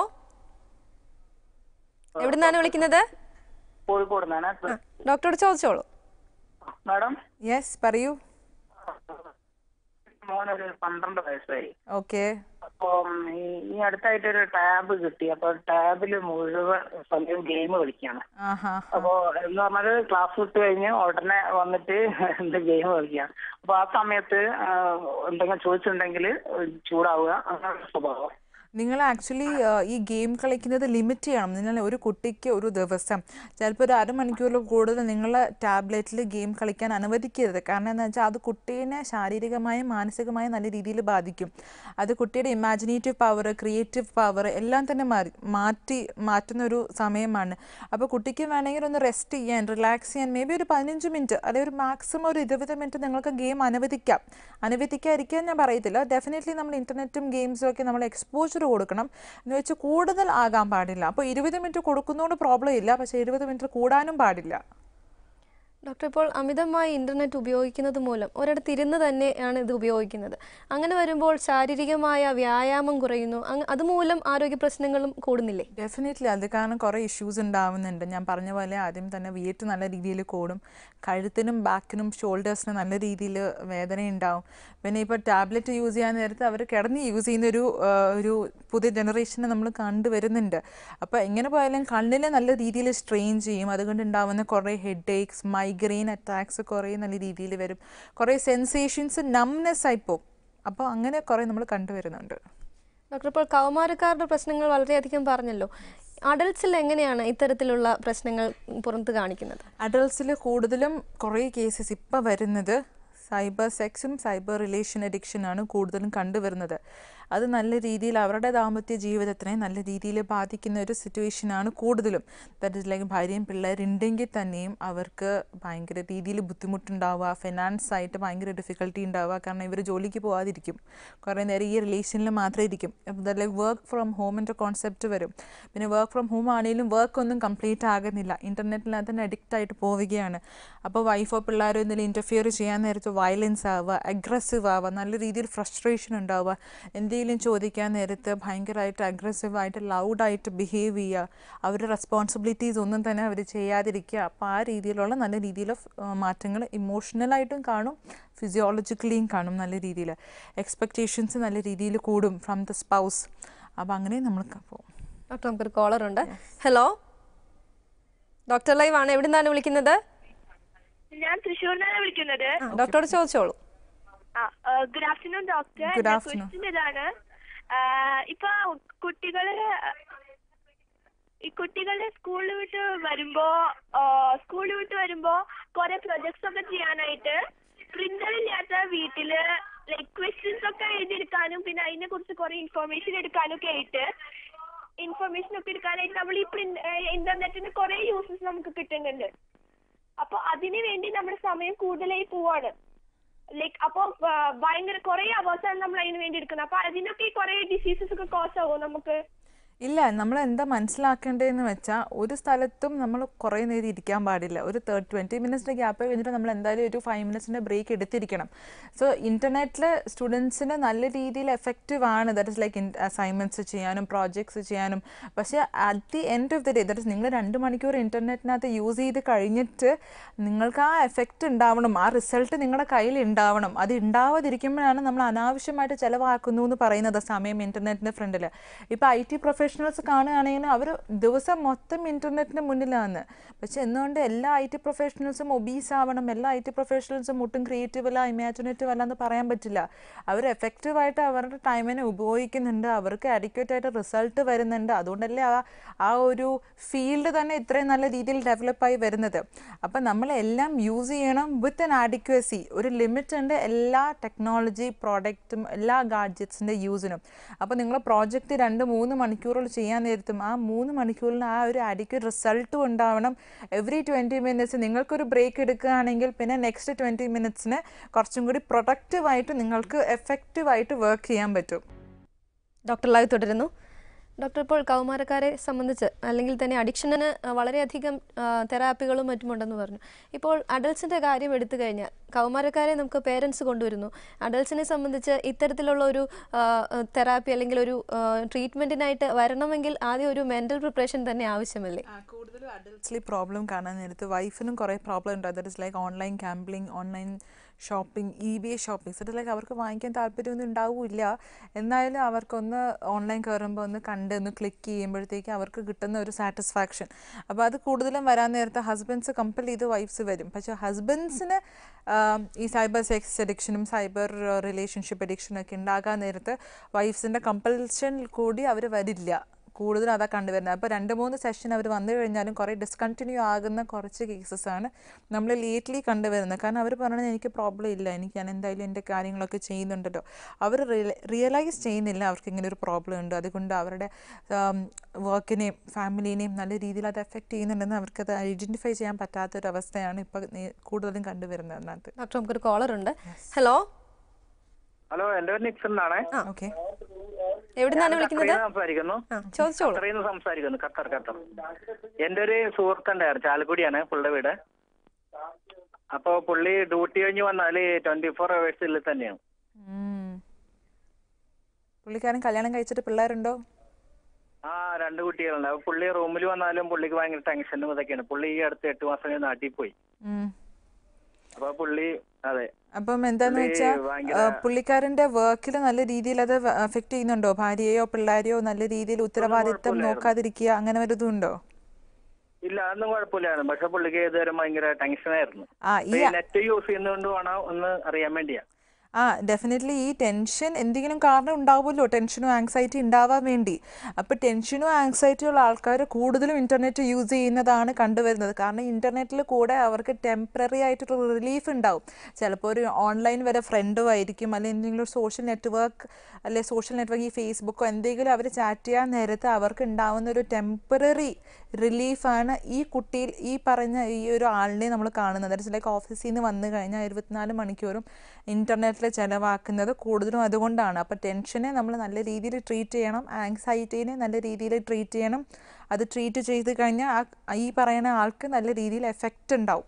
എവിടെ നിന്നാണ് വിളിക്കുന്നത്? കോഴിക്കോട് നിന്നാണ്. ഡോക്ടറോട് ചോദിച്ചോളൂ. മാഡം, യെസ് പറയൂ. മോനൊരു പന്ത്രണ്ട് വയസ്സായി. ഓക്കെ. അപ്പം ഈ അടുത്തായിട്ടൊരു ടാബ് കിട്ടി. അപ്പൊ ടാബില് മുഴുവൻ സമയം ഗെയിം കളിക്കുകയാണ്. അപ്പൊ എന്ന് പറഞ്ഞാല് ക്ലാസ് വിട്ട് കഴിഞ്ഞ് ഉടനെ വന്നിട്ട് എന്ത് ഗെയിം കളിക്കുകയാണ്. അപ്പൊ ആ സമയത്ത് എന്തെങ്കിലും ചോദിച്ചിട്ടുണ്ടെങ്കിൽ ചൂടാവുക, അങ്ങനെ സ്വഭാവം. നിങ്ങൾ ആക്ച്വലി ഈ ഗെയിം കളിക്കുന്നത് ലിമിറ്റ് ചെയ്യണം. നിങ്ങൾ ഒരു കുട്ടിക്ക് ഒരു ദിവസം ചിലപ്പോൾ ഒരു അരമണിക്കൂറിൽ കൂടുതൽ നിങ്ങൾ ടാബ്ലറ്റിൽ ഗെയിം കളിക്കാൻ അനുവദിക്കരുത്. കാരണം എന്താ വെച്ചാൽ അത് കുട്ടീനെ ശാരീരികമായും മാനസികമായും നല്ല രീതിയിൽ ബാധിക്കും. അത് കുട്ടിയുടെ ഇമാജിനേറ്റീവ് പവർ, ക്രിയേറ്റീവ് പവർ എല്ലാം തന്നെ മാറി മാറ്റി മാറ്റുന്ന ഒരു സമയമാണ്. അപ്പോൾ കുട്ടിക്ക് വേണമെങ്കിൽ ഒന്ന് റെസ്റ്റ് ചെയ്യാൻ, റിലാക്സ് ചെയ്യാൻ മേ ബി ഒരു പതിനഞ്ച് മിനിറ്റ് അല്ലെങ്കിൽ ഒരു മാക്സിമം ഒരു ഇരുപത് മിനിറ്റ് നിങ്ങൾക്ക് ഗെയിം അനുവദിക്കാം. അനുവദിക്കാതിരിക്കാൻ ഞാൻ പറയത്തില്ല. ഡെഫിനറ്റ്ലി നമ്മൾ ഇൻ്റർനെറ്റും ഗെയിംസും ഒക്കെ നമ്മൾ എക്സ്പോഷർ കൊടുക്കണം എന്ന് വെച്ച് കൂടുതൽ ആകാൻ പാടില്ല. അപ്പോൾ ഇരുപത് മിനിറ്റ് കൊടുക്കുന്നതുകൊണ്ട് പ്രോബ്ലം ഇല്ല, പക്ഷേ ഇരുപത് മിനിറ്റ് കൂടാനും പാടില്ല. ഡോക്ടർ, ഇപ്പോൾ അമിതമായി ഇൻ്റർനെറ്റ് ഉപയോഗിക്കുന്നത് മൂലം ഒരിടത്ത് ഇരുന്ന് തന്നെയാണ് ഇത് ഉപയോഗിക്കുന്നത്. അങ്ങനെ വരുമ്പോൾ ശാരീരികമായ വ്യായാമം കുറയുന്നു, അതുമൂലം ആരോഗ്യ പ്രശ്നങ്ങളും കൂടുന്നില്ലേ? ഡെഫിനറ്റ്ലി അത് കാരണം കുറേ ഇഷ്യൂസ് ഉണ്ടാവുന്നുണ്ട്. ഞാൻ പറഞ്ഞ പോലെ ആദ്യം തന്നെ വെയിറ്റ് നല്ല രീതിയിൽ കൂടും, കഴുത്തിനും ബാക്കിനും ഷോൾഡേഴ്സിനും നല്ല രീതിയിൽ വേദന ഉണ്ടാവും. പിന്നെ ഇപ്പോൾ ടാബ്ലറ്റ് യൂസ് ചെയ്യാൻ നേരത്ത് അവർ കിടന്ന് യൂസ് ചെയ്യുന്നൊരു ഒരു പുതിയ ജനറേഷനെ നമ്മൾ കണ്ടുവരുന്നുണ്ട്. അപ്പോൾ എങ്ങനെ പോയാലും കണ്ണിനെ നല്ല രീതിയിൽ സ്ട്രെയിൻ ചെയ്യും. അതുകൊണ്ട് ഉണ്ടാവുന്ന കുറേ ഹെഡ് ഏക്സ്, മൈഗ്രെയിൻ അറ്റാക്സ് കുറേ നല്ല രീതിയിൽ വരും. കുറേ സെൻസേഷൻസ് നംനെസ് ആയിപ്പോവും. അപ്പോൾ അങ്ങനെ കുറേ നമ്മൾ കണ്ടുവരുന്നുണ്ട്. ഡോക്ടർ, ഇപ്പോൾ കൗമാരക്കാരുടെ പ്രശ്നങ്ങൾ വളരെയധികം പറഞ്ഞല്ലോ. അഡൾട്ട്സിൽ എങ്ങനെയാണ് ഇത്തരത്തിലുള്ള പ്രശ്നങ്ങൾ പുറത്ത് കാണിക്കുന്നത്? അഡൾട്ട്സിൽ കൂടുതലും കുറേ കേസസ് ഇപ്പോൾ വരുന്നത് സൈബർ സെക്സും സൈബർ റിലേഷൻ അഡിക്ഷനാണ് കൂടുതലും കണ്ടുവരുന്നത്. അത് നല്ല രീതിയിൽ അവരുടെ ദാമ്പത്യ ജീവിതത്തിനെ നല്ല രീതിയിൽ ബാധിക്കുന്ന ഒരു സിറ്റുവേഷനാണ് കൂടുതലും. ദാറ്റ് ഇസ് ലൈക്ക് ഭാര്യയും പിള്ളേരുണ്ടെങ്കിൽ തന്നെയും അവർക്ക് ഭയങ്കര രീതിയിൽ ബുദ്ധിമുട്ടുണ്ടാവുക, ഫിനാൻസ് ആയിട്ട് ഭയങ്കര ഡിഫിക്കൽട്ടി ഉണ്ടാവുക. കാരണം ഇവർ ജോലിക്ക് പോകാതിരിക്കും, കുറേ നേരം ഈ റിലേഷനിൽ മാത്രമേ ഇരിക്കും. ദാറ്റ് ലൈക്ക് വർക്ക് ഫ്രം ഹോമിൻ്റെ കോൺസെപ്റ്റ് വരും. പിന്നെ വർക്ക് ഫ്രം ഹോം ആണെങ്കിലും വർക്കൊന്നും കംപ്ലീറ്റ് ആകുന്നില്ല, ഇൻ്റർനെറ്റിനകത്ത് തന്നെ അഡിക്റ്റ് ആയിട്ട് പോവുകയാണ്. അപ്പോൾ വൈഫോ പിള്ളേരോ എന്തെങ്കിലും ഇൻ്റർഫിയർ ചെയ്യാൻ നേരത്ത് വയലൻസ് ആവുക, അഗ്രസീവ് ആവുക, നല്ല രീതിയിൽ ഫ്രസ്ട്രേഷൻ ഉണ്ടാവുക, എന്തെങ്കിലും ചോദിക്കാൻ നേരത്ത് ഭയങ്കരമായിട്ട് അഗ്രസീവായിട്ട് ലൗഡായിട്ട് ബിഹേവ് ചെയ്യുക, അവരുടെ റെസ്പോൺസിബിലിറ്റീസ് ഒന്നും തന്നെ അവർ ചെയ്യാതിരിക്കുക. അപ്പോൾ ആ രീതിയിലുള്ള നല്ല രീതിയിൽ മാറ്റങ്ങൾ ഇമോഷണലായിട്ടും കാണും, ഫിസിയോളജിക്കലിയും കാണും. നല്ല രീതിയിൽ എക്സ്പെക്റ്റേഷൻസ് നല്ല രീതിയിൽ കൂടും ഫ്രം ദ സ്പൗസ്. അപ്പോൾ അങ്ങനെ നമ്മൾ പോകും. ഡോക്ടർ, നമുക്കൊരു കോളർ ഉണ്ട്. ഹലോ, ഡോക്ടർ ലൈവ് ആണ്. എവിടെ നിന്നാണ് വിളിക്കുന്നത്? ഞാൻ തൃശ്ശൂരിനാണ് വിളിക്കുന്നത്. ഡോക്ടറോട് ചോദിച്ചോളൂ. Good afternoon doctor. ക്വസ്റ്റ്യൻ ഇതാണ്, ഇപ്പൊ കുട്ടികള് ഈ കുട്ടികള് സ്കൂളിൽ വിട്ട് വരുമ്പോ സ്കൂളിൽ വിട്ട് വരുമ്പോ കുറെ പ്രൊജക്ട്സ് ഒക്കെ ചെയ്യാനായിട്ട് പ്രിന്റർ ഇല്ലാത്ത വീട്ടില് ലൈക് ക്വസ്റ്റ്യൻസ് ഒക്കെ എഴുതിയെടുക്കാനും പിന്നെ അതിനെ കുറിച്ച് കുറെ ഇൻഫർമേഷൻ എടുക്കാനും ഒക്കെ ആയിട്ട് ഇൻഫർമേഷൻ ഒക്കെ എടുക്കാനായിട്ട് നമ്മൾ ഈ പ്രിന്റ് ഇന്റർനെറ്റിന് കുറെ യൂസസ് നമുക്ക് കിട്ടുന്നുണ്ട്. അപ്പൊ അതിനു വേണ്ടി നമ്മുടെ സമയം കൂടുതലായി പോവാണ്. ലൈക്ക് അപ്പൊ ഭയങ്കര കുറെ അവേഴ്സാണ് നമ്മൾ അതിന് വേണ്ടി എടുക്കുന്നത്. അപ്പൊ അതിനൊക്കെ കുറെ ഡിസീസസ് ഒക്കെ കോസ് ആവും നമുക്ക്. ഇല്ല, നമ്മൾ എന്താ മനസ്സിലാക്കേണ്ടതെന്ന് വെച്ചാൽ ഒരു സ്ഥലത്തും നമ്മൾ കുറേ നേരം ഇരിക്കാൻ പാടില്ല. ഒരു തേർട്ടി ട്വൻറ്റി മിനിറ്റ്സിൻ്റെ ഗ്യാപ്പ് കഴിഞ്ഞിട്ട് നമ്മൾ എന്തായാലും ഒരു ഫൈവ് മിനിറ്റ്സിൻ്റെ ബ്രേക്ക് എടുത്തിരിക്കണം. സോ ഇൻ്റർനെറ്റിൽ സ്റ്റുഡൻസിന് നല്ല രീതിയിൽ എഫക്റ്റീവ് ആണ്. ദാറ്റ് ഇസ് ലൈക്ക് അസൈൻമെൻറ്റ്സ് ചെയ്യാനും പ്രോജക്ട്സ് ചെയ്യാനും. പക്ഷേ at the end of the day that is നിങ്ങൾ രണ്ട് മണിക്കൂർ ഇൻ്റർനെറ്റിനകത്ത് യൂസ് ചെയ്ത് കഴിഞ്ഞിട്ട് നിങ്ങൾക്ക് ആ എഫക്റ്റ് ഉണ്ടാവണം, ആ റിസൾട്ട് നിങ്ങളുടെ കയ്യിൽ ഉണ്ടാവണം. അത് ഉണ്ടാവാതിരിക്കുമ്പോഴാണ് നമ്മൾ അനാവശ്യമായിട്ട് ചിലവാക്കുന്നു എന്ന് പറയുന്നത് സമയം ഇൻ്റർനെറ്റിൻ്റെ ഫ്രണ്ടിൽ. ഇപ്പോൾ ഐ ടി പ്രൊഫഷണൽ പ്രൊഫഷണൽസ് കാണുകയാണെങ്കിൽ അവർ ദിവസം മൊത്തം ഇൻ്റർനെറ്റിന് മുന്നിലാണ്. പക്ഷെ എന്തുകൊണ്ട് എല്ലാ ഐ ടി പ്രൊഫഷണൽസും ഒബീസ് ആവണം, എല്ലാ ഐ ടി പ്രൊഫഷണൽസും ഒട്ടും ക്രിയേറ്റീവ് അല്ല, ഇമാജിനേറ്റീവ് അല്ല എന്ന് പറയാൻ പറ്റില്ല. അവർ എഫക്റ്റീവായിട്ട് അവരുടെ ടൈമിനെ ഉപയോഗിക്കുന്നുണ്ട്, അവർക്ക് അഡിക്വേറ്റ് ആയിട്ട് റിസൾട്ട് വരുന്നുണ്ട്. അതുകൊണ്ടല്ലേ ആ ആ ഒരു ഫീൽഡ് തന്നെ ഇത്രയും നല്ല രീതിയിൽ ഡെവലപ്പായി വരുന്നത്. അപ്പം നമ്മളെല്ലാം യൂസ് ചെയ്യണം വിത്ത് ആൻ ആഡിക്വസി. ഒരു ലിമിറ്റ് ഉണ്ട് എല്ലാ ടെക്നോളജി പ്രോഡക്റ്റും എല്ലാ ഗാഡ്ജറ്റ്സിൻ്റെ യൂസിനും. അപ്പോൾ നിങ്ങൾ പ്രോജക്റ്റ് രണ്ട് മൂന്ന് മണിക്കൂറുകൾ ചെയ്യാൻ നേരത്തും ആ മൂന്ന് മണിക്കൂറിന് ആ ഒരു ആഡിക്വേറ്റ് റിസൾട്ടും ഉണ്ടാവണം. എവറി ട്വൻറ്റി മിനിറ്റ്സ് നിങ്ങൾക്കൊരു ബ്രേക്ക് എടുക്കുകയാണെങ്കിൽ പിന്നെ നെക്സ്റ്റ് ട്വൻറ്റി മിനിറ്റ്സിന് കുറച്ചും കൂടി പ്രൊഡക്റ്റീവായിട്ട് നിങ്ങൾക്ക് എഫക്റ്റീവായിട്ട് വർക്ക് ചെയ്യാൻ പറ്റും. ഡോക്ടർ ലൈവ് തുടരുന്നു. ഡോക്ടർ, ഇപ്പോൾ കൗമാരക്കാരെ സംബന്ധിച്ച് അല്ലെങ്കിൽ തന്നെ അഡിക്ഷന് വളരെയധികം തെറാപ്പികളും മറ്റുമുണ്ടെന്ന് പറഞ്ഞു. ഇപ്പോൾ അഡൾട്ട്സിൻ്റെ കാര്യം എടുത്തു കഴിഞ്ഞാൽ കൗമാരക്കാരെ നമുക്ക് പേരൻസ് കൊണ്ടുവരുന്നു. അഡൾട്ട്സിനെ സംബന്ധിച്ച് ഇത്തരത്തിലുള്ള ഒരു തെറാപ്പി അല്ലെങ്കിൽ ഒരു ട്രീറ്റ്മെൻറ്റിനായിട്ട് വരണമെങ്കിൽ ആദ്യം ഒരു മെൻ്റൽ പ്രിപ്പറേഷൻ തന്നെ ആവശ്യമല്ലേ? കൂടുതലും അഡൾട്ട്സിൽ പ്രോബ്ലം കാണാൻ നേരത്ത് വൈഫിനും കുറേ പ്രോബ്ലം ഉണ്ട്. That is like online gambling, online shopping, eBay shopping. So like അവർക്ക് വാങ്ങിക്കാൻ താല്പര്യമൊന്നും ഉണ്ടാവില്ല. എന്നാലും അവർക്കൊന്ന് ഓൺലൈൻ കയറുമ്പോൾ ഒന്ന് കണ്ട് ഒന്ന് ക്ലിക്ക് ചെയ്യുമ്പോഴത്തേക്ക് അവർക്ക് കിട്ടുന്ന ഒരു സാറ്റിസ്ഫാക്ഷൻ. അപ്പോൾ അത് കൂടുതലും വരാൻ നേരത്തെ ഹസ്ബൻഡ്സ് കമ്പൽ ചെയ്ത് വൈഫ്സ് വരും. പക്ഷേ ഹസ്ബൻഡ്സിന് ഈ സൈബർ സെക്സ് അഡിക്ഷനും സൈബർ റിലേഷൻഷിപ്പ് അഡിക്ഷനും ഒക്കെ ഉണ്ടാകാൻ നേരത്ത് വൈഫ്സിൻ്റെ കമ്പൽഷൻ കൂടി അവർ വരില്ല. കൂടുതലും അതാണ് കണ്ടുവരുന്നത്. അപ്പോൾ രണ്ട് മൂന്ന് സെഷൻ അവർ വന്നു കഴിഞ്ഞാലും കുറേ ഡിസ്കണ്ടിന്യൂ ആകുന്ന കുറച്ച് കേസസാണ് നമ്മൾ ലേറ്റ്ലി കണ്ടുവരുന്നത്. കാരണം അവർ പറഞ്ഞത് എനിക്ക് പ്രോബ്ലം ഇല്ല, എനിക്ക് ഞാൻ എന്തായാലും എൻ്റെ കാര്യങ്ങളൊക്കെ ചെയ്യുന്നുണ്ടല്ലോ. അവർ റിയലൈസ് ചെയ്യുന്നില്ല അവർക്ക് ഇങ്ങനെ ഒരു പ്രോബ്ലം ഉണ്ട്. അതുകൊണ്ട് അവരുടെ വർക്കിനെയും ഫാമിലിനെയും നല്ല രീതിയിൽ അത് എഫക്റ്റ് ചെയ്യുന്നുണ്ടെന്ന് അവർക്കത് ഐഡൻറ്റിഫൈ ചെയ്യാൻ പറ്റാത്തൊരവസ്ഥയാണ് ഇപ്പോൾ കൂടുതലും കണ്ടുവരുന്നത്. അതിനകത്ത് ഡോക്ടർ, നമുക്കൊരു കോളർ ഉണ്ട്. ഹലോ ഹലോ, എൻ്റെ പേര് നിക്സൺ എന്നാണ്. ഓക്കെ, എവിടുന്നാണ് വിളിക്കുന്നത്? സംസാരിക്കുന്നു ചോദിച്ചോളൂ. ഖത്തറിൽ നിന്ന് സംസാരിക്കുന്നു. ഖത്തർ ഖത്തർ എൻ്റെ ഒരു സുഹൃത്തുണ്ടായിരുന്നു, ചാലക്കുടിയാണ് പുള്ളിയുടെ വീട്. അപ്പോൾ പുള്ളി ഡ്യൂട്ടി കഴിഞ്ഞ് വന്നാല് ട്വന്റി ഫോർ അവേഴ്സിൽ തന്നെയാണ്. പുള്ളിക്കാരൻ കല്യാണം കഴിച്ചിട്ട് പിള്ളേരുണ്ടോ? ആ, രണ്ട് കുട്ടികളുണ്ട്. അപ്പൊ പുള്ളി റൂമിൽ വന്നാലും പുള്ളിക്ക് ഭയങ്കര ടെൻഷനും ഇതൊക്കെയാണ്. പുള്ളി ഈ അടുത്ത് എട്ട് മാസം കഴിഞ്ഞ് നാട്ടിൽ പോയി. അപ്പൊ പുള്ളി അതെ അപ്പം എന്താന്ന് വെച്ചാൽ പുള്ളിക്കാരന്റെ വർക്കിൽ നല്ല രീതിയിൽ അത് എഫക്ട് ചെയ്യുന്നുണ്ടോ? ഭാര്യയോ പിള്ളേരെയോ നല്ല രീതിയിൽ ഉത്തരവാദിത്തം നോക്കാതിരിക്കുക അങ്ങനെ വല്ലതും ഉണ്ടോ? ഇല്ല, അതൊന്നും കുഴപ്പമില്ലായിരുന്നു. പക്ഷെ പുള്ളിക്ക് ഇതുവരെ ഭയങ്കര ടെൻഷനായിരുന്നു. നെറ്റ് യൂസ് ചെയ്യുന്നതുകൊണ്ട് വേണം ഒന്ന് അറിയാൻ വേണ്ടിയാ. ആ ഡെഫിനറ്റ്ലി ഈ ടെൻഷൻ എന്തെങ്കിലും കാരണം ഉണ്ടാവുമല്ലോ, ടെൻഷനും ആങ്സൈറ്റി ഉണ്ടാവാൻ വേണ്ടി. അപ്പോൾ ടെൻഷനും ആങ്സൈറ്റിയും ഉള്ള ആൾക്കാർ കൂടുതലും ഇൻ്റർനെറ്റ് യൂസ് ചെയ്യുന്നതാണ് കണ്ടുവരുന്നത്. കാരണം ഇൻ്റർനെറ്റിൽ കൂടെ അവർക്ക് ടെമ്പററി ആയിട്ടൊരു റിലീഫ് ഉണ്ടാവും. ചിലപ്പോൾ ഒരു ഓൺലൈൻ വരെ ഫ്രണ്ടോ ആയിരിക്കും, അല്ലെങ്കിൽ എന്തെങ്കിലും ഒരു സോഷ്യൽ നെറ്റ്വർക്ക് അല്ലെ സോഷ്യൽ നെറ്റ്വർക്ക് ഈ ഫേസ്ബുക്കോ എന്തെങ്കിലും അവർ ചാറ്റ് ചെയ്യാൻ നേരത്ത് അവർക്ക് ഉണ്ടാവുന്ന ഒരു ടെമ്പററി റിലീഫാണ് ഈ കുട്ടിയിൽ ഈ പറഞ്ഞ ഈ ഒരു ആളിനെ നമ്മൾ കാണുന്നത്. ദാറ്റ്സ് ലൈക്ക് ഓഫീസിൽ നിന്ന് വന്നു കഴിഞ്ഞാൽ ഇരുപത്തിനാല് മണിക്കൂറും ഇൻ്റർനെറ്റിൽ ചിലവാക്കുന്നത് കൂടുതലും അതുകൊണ്ടാണ്. അപ്പോൾ ടെൻഷനെ നമ്മൾ നല്ല രീതിയിൽ ട്രീറ്റ് ചെയ്യണം, ആങ്സൈറ്റീനെ നല്ല രീതിയിൽ ട്രീറ്റ് ചെയ്യണം. അത് ട്രീറ്റ് ചെയ്ത് കഴിഞ്ഞാൽ ആ ഈ പറയുന്ന ആൾക്ക് നല്ല രീതിയിൽ എഫക്റ്റ് ഉണ്ടാവും.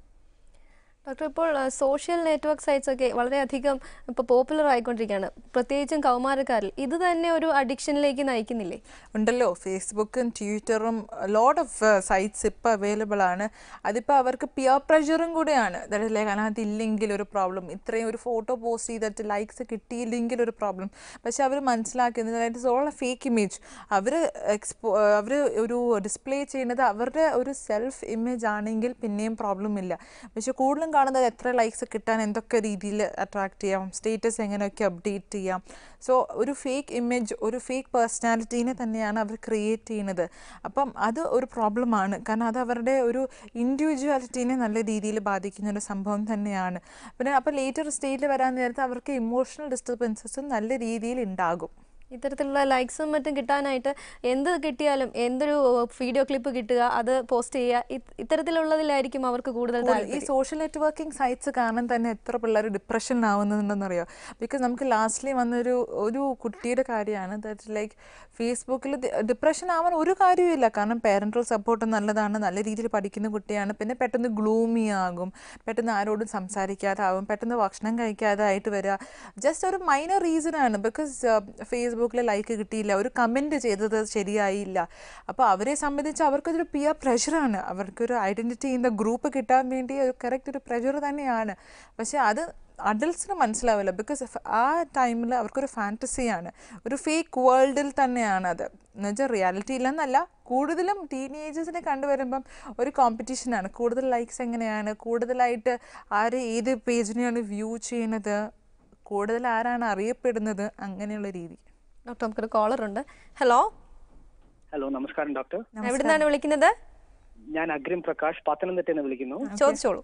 ഡോക്ടർ, ഇപ്പോൾ സോഷ്യൽ നെറ്റ്വർക്ക് സൈറ്റ്സ് ഒക്കെ വളരെയധികം ഇപ്പോൾ പോപ്പുലർ ആയിക്കൊണ്ടിരിക്കുകയാണ്, പ്രത്യേകിച്ചും കൗമാരക്കാരിൽ. ഇത് തന്നെ ഒരു അഡിക്ഷനിലേക്ക് നയിക്കുന്നില്ലേ? ഉണ്ടല്ലോ, ഫേസ്ബുക്കും ട്വിറ്ററും ലോട്ട് ഓഫ് സൈറ്റ്സ് ഇപ്പോൾ അവൈലബിൾ ആണ്. അതിപ്പോൾ അവർക്ക് പിയർ പ്രഷറും കൂടെയാണ്. അതായത് അതിനകത്ത് ഇല്ലെങ്കിൽ ഒരു പ്രോബ്ലം, ഇത്രയും ഒരു ഫോട്ടോ പോസ്റ്റ് ചെയ്തിട്ട് ലൈക്സ് കിട്ടിയില്ലെങ്കിൽ ഒരു പ്രോബ്ലം. പക്ഷെ അവർ മനസ്സിലാക്കുന്നത് അതായത് ഓൾ എ ഫേക്ക് ഇമേജ്. അവർ എക്സ്പോ അവർ ഒരു ഡിസ്പ്ലേ ചെയ്യുന്നത് അവരുടെ ഒരു സെൽഫ് ഇമേജ് ആണെങ്കിൽ പിന്നെയും പ്രോബ്ലം ഇല്ല. പക്ഷെ കൂടുതലും കാണുന്നത് എത്ര ലൈക്സ് കിട്ടാൻ എന്തൊക്കെ രീതിയിൽ അട്രാക്റ്റ് ചെയ്യാം, സ്റ്റേറ്റസ് എങ്ങനെയൊക്കെ അപ്ഡേറ്റ് ചെയ്യാം. സോ ഒരു ഫേക്ക് ഇമേജ്, ഒരു ഫേക്ക് പേഴ്സണാലിറ്റീനെ തന്നെയാണ് അവർ ക്രിയേറ്റ് ചെയ്യുന്നത്. അപ്പം അത് ഒരു പ്രോബ്ലമാണ്. കാരണം അത് അവരുടെ ഒരു ഇൻഡിവിജ്വാലിറ്റീനെ നല്ല രീതിയിൽ ബാധിക്കുന്ന ഒരു സംഭവം തന്നെയാണ്. പിന്നെ അപ്പോൾ ലേറ്റർ സ്റ്റേജിൽ വരാൻ നേരത്തെ അവർക്ക് ഇമോഷണൽ ഡിസ്റ്റർബൻസസും നല്ല രീതിയിൽ ഉണ്ടാകും. ഇത്തരത്തിലുള്ള ലൈക്സും മറ്റും കിട്ടാനായിട്ട് എന്ത് കിട്ടിയാലും, എന്തൊരു വീഡിയോ ക്ലിപ്പ് കിട്ടുക, അത് പോസ്റ്റ് ചെയ്യുക, ഇത്തരത്തിലുള്ളതിലായിരിക്കും അവർക്ക് കൂടുതൽ താല്പര്യം. ഈ സോഷ്യൽ നെറ്റ്വർക്കിംഗ് സൈറ്റ്സ് കാരണം തന്നെ എത്ര പിള്ളേർ ഡിപ്രഷനിലാവുന്നുണ്ടെന്നറിയോ? ബിക്കോസ് നമുക്ക് ലാസ്റ്റ്ലി വന്നൊരു ഒരു കുട്ടിയുടെ കാര്യമാണ്. ദാറ്റ് ലൈക്ക് ഫേസ്ബുക്കിൽ ഡിപ്രഷൻ ആവാൻ ഒരു കാര്യമില്ല. കാരണം പേരൻ്റൽ സപ്പോർട്ട് നല്ലതാണ്, നല്ല രീതിയിൽ പഠിക്കുന്ന കുട്ടിയാണ്. പിന്നെ പെട്ടെന്ന് ഗ്ലൂമി ആകും, പെട്ടെന്ന് ആരോടും സംസാരിക്കാതെ ആവും, പെട്ടെന്ന് ഭക്ഷണം കഴിക്കാതെ ആയിട്ട് വരിക. ജസ്റ്റ് ഒരു മൈനർ റീസൺ ആണ്. ബിക്കോസ് ഫേസ്ബുക്ക് ഫേസ്ബുക്കിൽ ലൈക്ക് കിട്ടിയില്ല, ഒരു കമൻറ്റ് ചെയ്തത് ശരിയായില്ല. അപ്പോൾ അവരെ സംബന്ധിച്ച് അവർക്കൊരു പിയർ പ്രഷറാണ്, അവർക്കൊരു ഐഡൻറ്റിറ്റി ഇൻ ദ ഗ്രൂപ്പ് കിട്ടാൻ വേണ്ടി ഒരു കറക്റ്റ് ഒരു പ്രഷർ തന്നെയാണ്. പക്ഷേ അത് അഡൽട്ട്സിന് മനസ്സിലാവില്ല. ബിക്കോസ് ആ ടൈമിൽ അവർക്കൊരു ഫാൻറ്റസിയാണ്, ഒരു ഫേക്ക് വേൾഡിൽ തന്നെയാണ് അത്. എന്നുവെച്ചാൽ റിയാലിറ്റി ഇല്ലെന്നല്ല, കൂടുതലും ടീനേജേഴ്സിനെ കണ്ടുവരുമ്പം ഒരു കോമ്പറ്റീഷനാണ്. കൂടുതൽ ലൈക്സ് എങ്ങനെയാണ്, കൂടുതലായിട്ട് ആര് ഏത് പേജിനെയാണ് വ്യൂ ചെയ്യുന്നത്, കൂടുതൽ ആരാണ് അറിയപ്പെടുന്നത്, അങ്ങനെയുള്ള രീതി. ഡോക്ടർ നമുക്കൊരു കോളർ ഉണ്ട്. ഹലോ ഹലോ നമസ്കാരം ഡോക്ടർ. എവിടെ നിന്നാണ് വിളിക്കുന്നത്? ഞാൻ അഗ്രിം പ്രകാശ് പത്തനംതിട്ടയിൽ നിന്ന് വിളിക്കുന്നു. ചോദിച്ചോളൂ.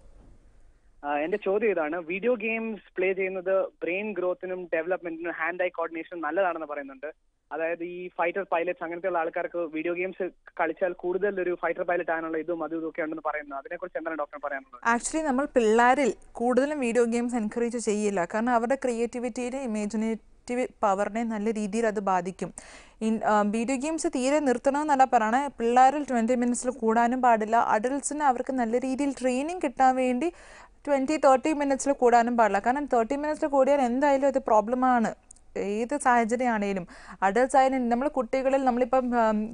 എന്റെ ചോദ്യം ഇതാണ്, വീഡിയോ ഗെയിംസ് പ്ലേ ചെയ്യുന്നത് ബ്രെയിൻ ഗ്രോത്തിനും ഡെവലപ്മെന്റിനും ഹാൻഡ് ഐ കോർഡിനേഷനും നല്ലതാണെന്ന് പറയുന്നുണ്ട്. അതായത് ഈ ഫൈറ്റർ പൈലറ്റ്സ് അങ്ങനത്തെയുള്ള ആൾക്കാർക്ക് വീഡിയോ ഗെയിംസ് കളിച്ചാൽ കൂടുതൽ ഒരു ഫൈറ്റർ പൈലറ്റ് ആകാനുള്ള ഇതും അതും ഇതൊക്കെ ഉണ്ടെന്ന് പറയുന്നത്, അതിനെക്കുറിച്ച് എന്താണ് ഡോക്ടർ പറയാനുള്ളത്? ആക്ച്വലി നമ്മൾ പിള്ളേരിൽ കൂടുതലും വീഡിയോ ഗെയിംസ് എൻകറേജ് ചെയ്യില്ല, കാരണം അവരുടെ ക്രിയേറ്റിവിറ്റിയുടെ ഇമാജിനേറ്റീവ് പവറിനെ നല്ല രീതിയിൽ അത് ബാധിക്കും. ഇൻ വീഡിയോ ഗെയിംസ് തീരെ നിർത്തണമെന്നല്ല പറയണേ, പിള്ളേരിൽ ട്വൻറ്റി മിനിറ്റ്സിൽ കൂടാനും പാടില്ല. അഡൽട്ട്സിന് അവർക്ക് നല്ല രീതിയിൽ ട്രെയിനിങ് കിട്ടാൻ വേണ്ടി ട്വൻറ്റി തേർട്ടി മിനിറ്റ്സിൽ കൂടാനും പാടില്ല. കാരണം തേർട്ടി മിനിറ്റ്സിൽ കൂടിയാൽ എന്തായാലും അത് പ്രോബ്ലമാണ്, ഏത് സാഹചര്യമാണേലും. അഡൽട്ട്സ് ആയാലും നമ്മൾ കുട്ടികളിൽ നമ്മളിപ്പം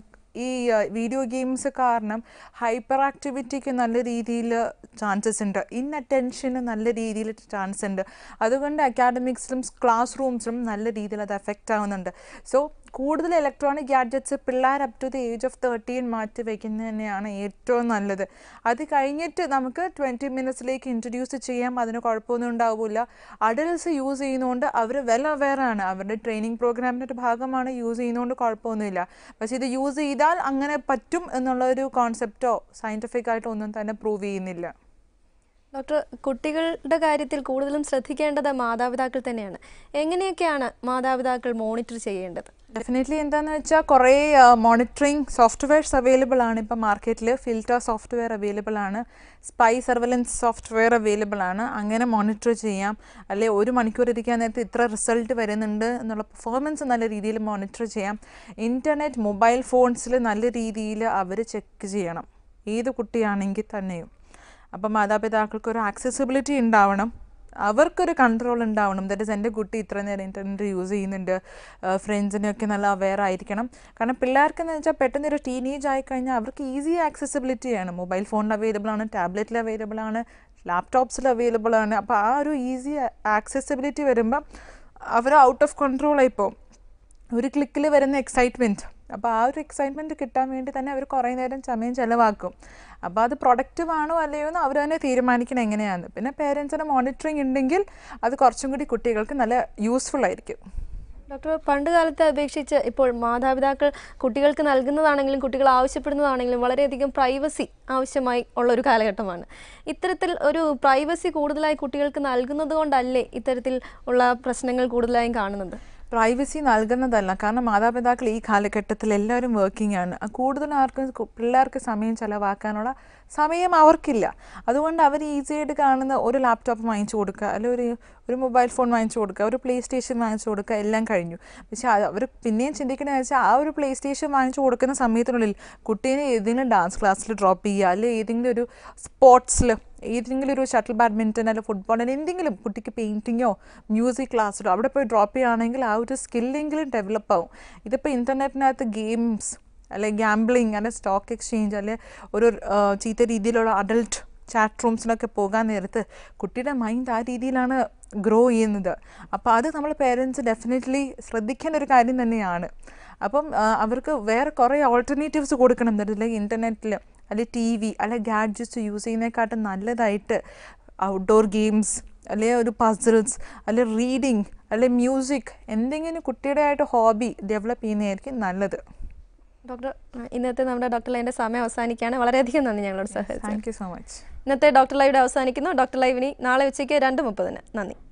ഈ വീഡിയോ ഗെയിംസ് കാരണം ഹൈപ്പർ ആക്ടിവിറ്റിക്ക് നല്ല രീതിയിൽ ചാൻസസ് ഉണ്ട്, ഇൻ അറ്റൻഷന് നല്ല രീതിയിൽ ചാൻസ് ഉണ്ട്. അതുകൊണ്ട് അക്കാഡമിക്സിലും ക്ലാസ് റൂംസിലും നല്ല രീതിയിൽ അത് എഫക്റ്റ് ആവുന്നുണ്ട്. സോ കൂടുതൽ ഇലക്ട്രോണിക് ഗാഡ്ജറ്റ്സ് പിള്ളേർ up to the age of thirteen മാറ്റി വയ്ക്കുന്നത് തന്നെയാണ് ഏറ്റവും നല്ലത്. അത് കഴിഞ്ഞിട്ട് നമുക്ക് ട്വൻറ്റി മിനിറ്റ്സിലേക്ക് ഇൻട്രൊഡ്യൂസ് ചെയ്യാം, അതിന് കുഴപ്പമൊന്നും ഉണ്ടാവില്ല. അഡൽട്ട്സ് യൂസ് ചെയ്യുന്നതുകൊണ്ട് അവർ വെൽ അവെയറാണ്, അവരുടെ ട്രെയിനിങ് പ്രോഗ്രാമിൻ്റെ ഒരു ഭാഗമാണ്, യൂസ് ചെയ്യുന്നതുകൊണ്ട് കുഴപ്പമൊന്നുമില്ല. പക്ഷേ ഇത് യൂസ് ചെയ്താൽ അങ്ങനെ പറ്റും എന്നുള്ളൊരു കോൺസെപ്റ്റോ സയൻറ്റിഫിക് ആയിട്ടോ ഒന്നും തന്നെ പ്രൂവ് ചെയ്യുന്നില്ല. ഡോക്ടർ, കുട്ടികളുടെ കാര്യത്തിൽ കൂടുതലും ശ്രദ്ധിക്കേണ്ടത് മാതാപിതാക്കൾ തന്നെയാണ്. എങ്ങനെയൊക്കെയാണ് മാതാപിതാക്കൾ മോണിറ്റർ ചെയ്യേണ്ടത്? ഡെഫിനറ്റ്ലി എന്താണെന്ന് വെച്ചാൽ കുറേ മോണിറ്ററിങ് സോഫ്റ്റ്വെയർസ് അവൈലബിൾ ആണ് ഇപ്പം മാർക്കറ്റിൽ. ഫിൽറ്റർ സോഫ്റ്റ്വെയർ അവൈലബിൾ ആണ്, സ്പൈ സർവലൻസ് സോഫ്റ്റ്വെയർ അവൈലബിൾ ആണ്. അങ്ങനെ മോണിറ്റർ ചെയ്യാം. അല്ലെ ഒരു മണിക്കൂർ ഇരിക്കാൻ നേരത്തെ ഇത്ര റിസൾട്ട് വരുന്നുണ്ട് എന്നുള്ള പെർഫോമൻസ് നല്ല രീതിയിൽ മോണിറ്റർ ചെയ്യാം. ഇൻ്റർനെറ്റ് മൊബൈൽ ഫോൺസിൽ നല്ല രീതിയിൽ അവർ ചെക്ക് ചെയ്യണം, ഏത് കുട്ടിയാണെങ്കിൽ തന്നെയും. അപ്പം മാതാപിതാക്കൾക്കൊരു ആക്സസിബിലിറ്റി ഉണ്ടാവണം, അവർക്കൊരു കൺട്രോൾ ഉണ്ടാവണം. ദാറ്റ് ഇസ് എൻ്റെ കുട്ടി ഇത്ര നേരം ഇൻ്റർനെറ്റ് യൂസ് ചെയ്യുന്നുണ്ട്, ഫ്രണ്ട്സിനെയൊക്കെ നല്ല അവെയർ ആയിരിക്കണം. കാരണം പിള്ളേർക്കെന്ന് വെച്ചാൽ പെട്ടെന്ന് ഒരു ടീനേജ് ആയിക്കഴിഞ്ഞാൽ അവർക്ക് ഈസി ആക്സസിബിലിറ്റിയാണ്. മൊബൈൽ ഫോണിൽ അവൈലബിൾ ആണ്, ടാബ്ലറ്റിൽ അവൈലബിൾ ആണ്, ലാപ്ടോപ്സിൽ അവൈലബിൾ ആണ്. അപ്പോൾ ആ ഒരു ഈസി ആക്സസിബിലിറ്റി വരുമ്പം അവർ ഔട്ട് ഓഫ് കൺട്രോൾ ആയിപ്പോവും. ഒരു ക്ലിക്കിൽ വരുന്ന എക്സൈറ്റ്മെൻറ്റ്, അപ്പോൾ ആ ഒരു എക്സൈറ്റ്മെൻറ്റ് കിട്ടാൻ വേണ്ടി തന്നെ അവർ കുറേ നേരം സമയം ചിലവാക്കും. അപ്പോൾ അത് പ്രൊഡക്റ്റീവ് ആണോ അല്ലയോ എന്ന് അവർ തന്നെ തീരുമാനിക്കണം എങ്ങനെയാണ്. പിന്നെ പേരൻസിൻ്റെ മോണിറ്ററിങ് ഉണ്ടെങ്കിൽ അത് കുറച്ചും കൂടി കുട്ടികൾക്ക് നല്ല യൂസ്ഫുൾ ആയിരിക്കും. ഡോക്ടർ, പണ്ട് കാലത്തെ അപേക്ഷിച്ച് ഇപ്പോൾ മാതാപിതാക്കൾ കുട്ടികൾക്ക് നൽകുന്നതാണെങ്കിലും കുട്ടികൾ ആവശ്യപ്പെടുന്നതാണെങ്കിലും വളരെയധികം പ്രൈവസി ആവശ്യമായി ഉള്ളൊരു കാലഘട്ടമാണ്. ഇത്തരത്തിൽ ഒരു പ്രൈവസി കൂടുതലായി കുട്ടികൾക്ക് നൽകുന്നത് കൊണ്ടല്ലേ ഇത്തരത്തിൽ ഉള്ള പ്രശ്നങ്ങൾ കൂടുതലായും കാണുന്നത്? പ്രൈവസി നൽകുന്നതല്ല, കാരണം മാതാപിതാക്കൾ ഈ കാലഘട്ടത്തിൽ എല്ലാവരും വർക്കിംഗ് ആണ്. കൂടുതലും ആർക്കും പിള്ളേർക്ക് സമയം ചിലവാക്കാനുള്ള സമയം അവർക്കില്ല. അതുകൊണ്ട് അവർ ഈസിയായിട്ട് കാണുന്ന ഒരു ലാപ്ടോപ്പ് വാങ്ങിച്ചു കൊടുക്കുക, അല്ലെങ്കിൽ ഒരു ഒരു മൊബൈൽ ഫോൺ വാങ്ങിച്ചു കൊടുക്കുക, ഒരു പ്ലേ സ്റ്റേഷൻ വാങ്ങിച്ചു കൊടുക്കുക, എല്ലാം കഴിഞ്ഞു. പക്ഷേ അവർ പിന്നെയും ചിന്തിക്കണമെന്ന് വെച്ചാൽ ആ ഒരു പ്ലേ സ്റ്റേഷൻ വാങ്ങിച്ചു കൊടുക്കുന്ന സമയത്തിനുള്ളിൽ കുട്ടീനെ ഏതെങ്കിലും ഡാൻസ് ക്ലാസ്സിൽ ഡ്രോപ്പ് ചെയ്യുക, അല്ലെങ്കിൽ ഏതെങ്കിലും ഒരു സ്പോർട്സിൽ ഏതെങ്കിലും ഒരു ഷട്ടിൽ ബാഡ്മിൻ്റൺ അല്ലെങ്കിൽ ഫുട്ബോൾ അല്ലെങ്കിൽ എന്തെങ്കിലും കുട്ടിക്ക് പെയിൻറ്റിങ്ങോ മ്യൂസിക് ക്ലാസ്സിലോ അവിടെ പോയി ഡ്രോപ്പ് ചെയ്യുകയാണെങ്കിൽ ആ ഒരു സ്കില്ലെങ്കിലും ഡെവലപ്പ് ആവും. ഇതിപ്പോൾ ഇൻ്റർനെറ്റിനകത്ത് ഗെയിംസ് അല്ലെങ്കിൽ ഗാംബ്ലിങ് അല്ലെങ്കിൽ സ്റ്റോക്ക് എക്സ്ചേഞ്ച് അല്ലെങ്കിൽ ഒരു ചീത്ത രീതിയിലുള്ള അഡൽട്ട് ചാറ്റ് റൂംസിലൊക്കെ പോകാൻ നേരത്ത് കുട്ടിയുടെ മൈൻഡ് ആ രീതിയിലാണ് ഗ്രോ ചെയ്യുന്നത്. അപ്പോൾ അത് നമ്മൾ പേരൻസ് ഡെഫിനറ്റ്ലി ശ്രദ്ധിക്കേണ്ട ഒരു കാര്യം തന്നെയാണ്. അപ്പം അവർക്ക് വേറെ കുറേ ഓൾട്ടർനേറ്റീവ്സ് കൊടുക്കണം. അല്ലെങ്കിൽ ഇൻ്റർനെറ്റിൽ അല്ലെങ്കിൽ ടി വി അല്ലെങ്കിൽ ഗാഡ്ജറ്റ്സ് യൂസ് ചെയ്യുന്നതിനെക്കാട്ടും നല്ലതായിട്ട് ഔട്ട്ഡോർ ഗെയിംസ് അല്ലെങ്കിൽ ഒരു പസിൽസ് അല്ലെങ്കിൽ റീഡിങ് അല്ലെങ്കിൽ മ്യൂസിക് എന്തെങ്കിലും കുട്ടിയുടെ ആയിട്ട് ഹോബി ഡെവലപ്പ് ചെയ്യുന്നതായിരിക്കും നല്ലത്. ഡോക്ടർ, ഇന്നത്തെ നമ്മുടെ ഡോക്ടർ ലൈവിൻ്റെ സമയം അവസാനിക്കുകയാണ്. വളരെയധികം നന്ദി ഞങ്ങളോട് സഹകരിച്ചു. Thank you so much. ഇന്നത്തെ ഡോക്ടർ ലൈവിടെ അവസാനിക്കുന്നു. ഡോക്ടർ ലൈവിനി നാളെ ഉച്ചയ്ക്ക് രണ്ട് മുപ്പതിന്. നന്ദി.